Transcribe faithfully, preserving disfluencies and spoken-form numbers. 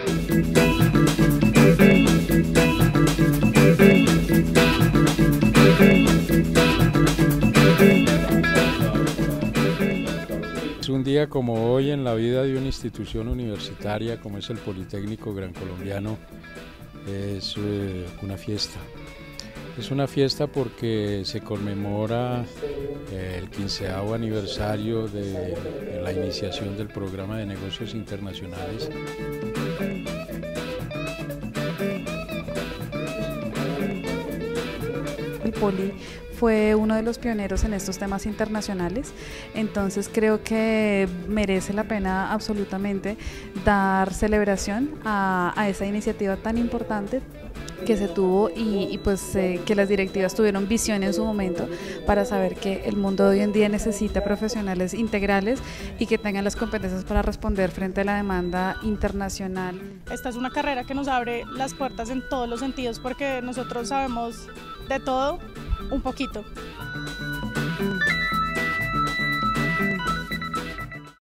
Un día como hoy en la vida de una institución universitaria como es el Politécnico Gran Colombiano es eh, una fiesta. Es una fiesta porque se conmemora eh, el quinceavo aniversario de, de la iniciación del programa de negocios internacionales. El Poli fue uno de los pioneros en estos temas internacionales, entonces creo que merece la pena absolutamente dar celebración a, a esa iniciativa tan importante que se tuvo y, y pues eh, que las directivas tuvieron visión en su momento para saber que el mundo de hoy en día necesita profesionales integrales y que tengan las competencias para responder frente a la demanda internacional. Esta es una carrera que nos abre las puertas en todos los sentidos porque nosotros sabemos de todo un poquito.